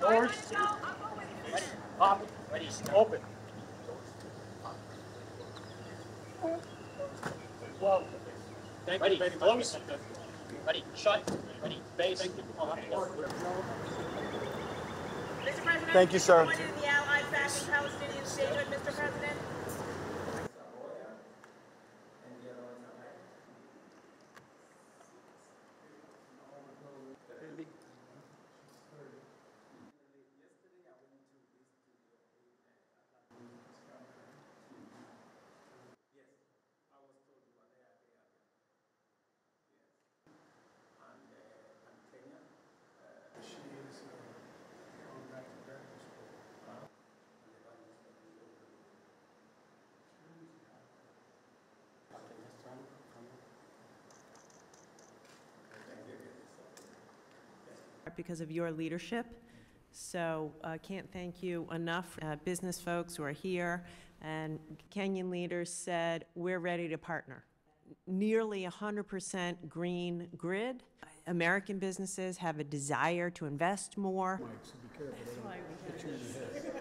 Doors. Ready. Pop. Ready. Open. Well, ready. Close. Ready. Shut. Ready. Face. Mr. President, thank you, sir. in the Allied backing Palestinian statehood, Mr. President. Because of your leadership. So I can't thank you enough. Business folks who are here and Kenyan leaders said, we're ready to partner. Nearly 100% green grid. American businesses have a desire to invest more. Mike, so be careful.